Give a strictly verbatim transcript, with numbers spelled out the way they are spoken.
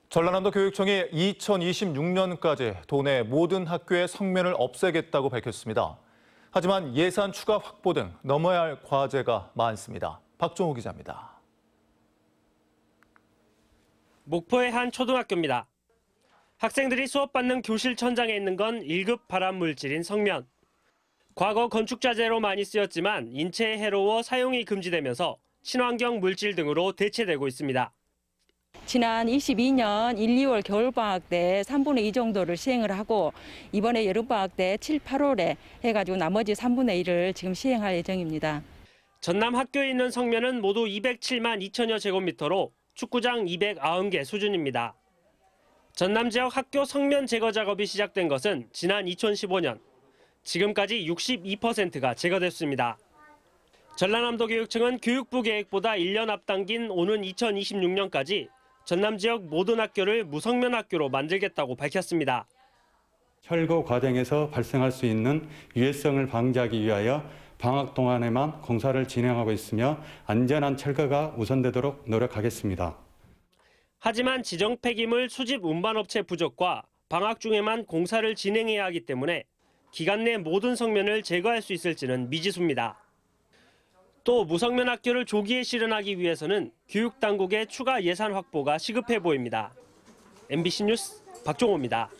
전라남도 교육청이 이천이십육 년까지 도내 모든 학교의 성면을 없애겠다고 밝혔습니다. 하지만 예산 추가 확보 등 넘어야 할 과제가 많습니다. 박종호 기자입니다. 목포의 한 초등학교입니다. 학생들이 수업받는 교실 천장에 있는 건 일 급 발암물질인 성면. 과거 건축자재로 많이 쓰였지만 인체에 해로워 사용이 금지되면서 친환경 물질 등으로 대체되고 있습니다. 지난 이십이 년 일, 이월 겨울방학 때 삼분의 이 정도를 시행을 하고 이번에 여름방학 때 칠, 팔월에 해가지고 나머지 삼분의 일을 지금 시행할 예정입니다. 전남 학교에 있는 성면은 모두 이백칠만 이천여 제곱미터로 축구장 이백구십 개 수준입니다. 전남 지역 학교 성면 제거 작업이 시작된 것은 지난 이천십오 년. 지금까지 육십이 퍼센트가 제거됐습니다. 전라남도 교육청은 교육부 계획보다 일 년 앞당긴 오는 이천이십육 년까지 전남 지역 모든 학교를 무성면 학교로 만들겠다고 밝혔습니다. 철거 과정에서 발생할 수 있는 유해성을 방지하기 위하여 방학 동안에만 공사를 진행하고 있으며 안전한 철거가 우선되도록 노력하겠습니다. 하지만 지정 폐기물 수집 운반업체 부족과 방학 중에만 공사를 진행해야 하기 때문에 기간 내 모든 성면을 제거할 수 있을지는 미지수입니다. 또 무성면 학교를 조기에 실현하기 위해서는 교육당국의 추가 예산 확보가 시급해 보입니다. 엠비씨 뉴스 박종호입니다.